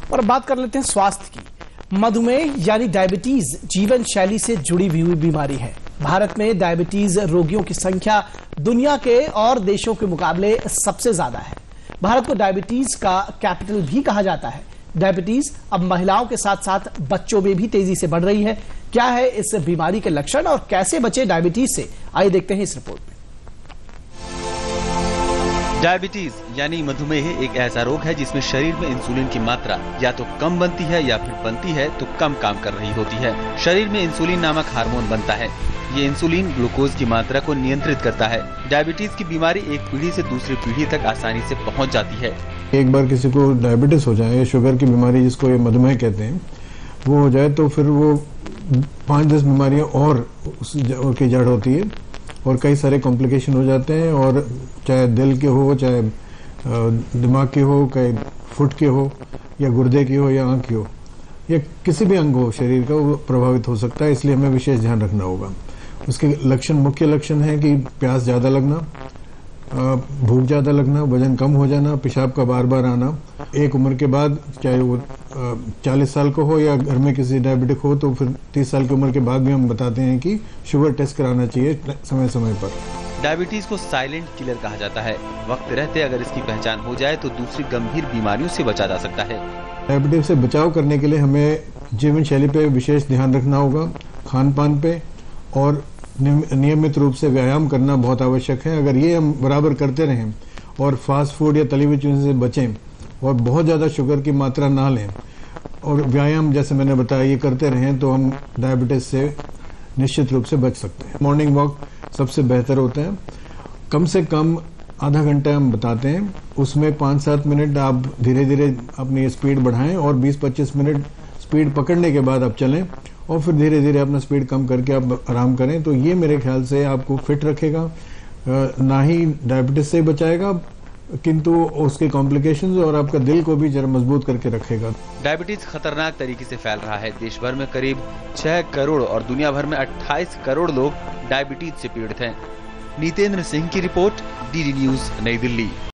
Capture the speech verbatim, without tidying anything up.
और अब बात कर लेते हैं स्वास्थ्य की। मधुमेह यानी डायबिटीज जीवन शैली से जुड़ी हुई बीमारी है। भारत में डायबिटीज रोगियों की संख्या दुनिया के और देशों के मुकाबले सबसे ज्यादा है। भारत को डायबिटीज का कैपिटल भी कहा जाता है। डायबिटीज अब महिलाओं के साथ साथ बच्चों में भी तेजी से बढ़ रही है। क्या है इस बीमारी के लक्षण और कैसे बचे डायबिटीज से, आइए देखते हैं इस रिपोर्ट में। डायबिटीज यानी मधुमेह एक ऐसा रोग है जिसमें शरीर में इंसुलिन की मात्रा या तो कम बनती है या फिर बनती है तो कम काम कर रही होती है। शरीर में इंसुलिन नामक हार्मोन बनता है। ये इंसुलिन ग्लूकोज की मात्रा को नियंत्रित करता है। डायबिटीज की बीमारी एक पीढ़ी से दूसरी पीढ़ी तक आसानी से पहुंच जाती है। एक बार किसी को डायबिटीज हो जाए, शुगर की बीमारी जिसको ये मधुमेह कहते हैं, वो हो जाए तो फिर वो पाँच दस बीमारियां और उसकी जड़ होती है और कई सारे कॉम्प्लिकेशन हो जाते हैं। और चाहे दिल के हो, चाहे दिमाग के हो, चाहे फुट के हो या गुर्दे की हो या आँख की हो या किसी भी अंग हो शरीर का, वो प्रभावित हो सकता है। इसलिए हमें विशेष ध्यान रखना होगा। उसके लक्षण, मुख्य लक्षण है कि प्यास ज़्यादा लगना, भूख ज़्यादा लगना, वजन कम हो जाना, पेशाब का बार बार आना। एक उम्र के बाद, चाहे वो चालीस साल को हो या घर में किसी डायबिटिक हो, तो फिर तीस साल की उम्र के बाद भी हम बताते हैं कि शुगर टेस्ट कराना चाहिए समय समय पर। डायबिटीज को साइलेंट किलर कहा जाता है। वक्त रहते अगर इसकी पहचान हो जाए तो दूसरी गंभीर बीमारियों से बचा जा सकता है। डायबिटीज से बचाव करने के लिए हमें जीवन शैली पे विशेष ध्यान रखना होगा, खान पान पे, और नियमित रूप से व्यायाम करना बहुत आवश्यक है। अगर ये हम बराबर करते रहें और फास्ट फूड या तली हुई चीज़ों से बचें और बहुत ज़्यादा शुगर की मात्रा ना लें और व्यायाम जैसे मैंने बताया ये करते रहें, तो हम डायबिटीज से निश्चित रूप से बच सकते हैं। मॉर्निंग वॉक सबसे बेहतर होता है। कम से कम आधा घंटा हम बताते हैं, उसमें पाँच सात मिनट आप धीरे धीरे अपनी स्पीड बढ़ाएं और बीस पच्चीस मिनट स्पीड पकड़ने के बाद आप चलें और फिर धीरे धीरे अपना स्पीड कम करके आप आराम करें। तो ये मेरे ख्याल से आपको फिट रखेगा, ना ही डायबिटीज से बचाएगा किंतु उसके कॉम्प्लिकेशंस और आपका दिल को भी जरा मजबूत करके रखेगा। डायबिटीज खतरनाक तरीके से फैल रहा है। देश भर में करीब छह करोड़ और दुनिया भर में अट्ठाईस करोड़ लोग डायबिटीज से पीड़ित हैं। नीतेंद्र सिंह की रिपोर्ट, डी डी न्यूज, नई दिल्ली।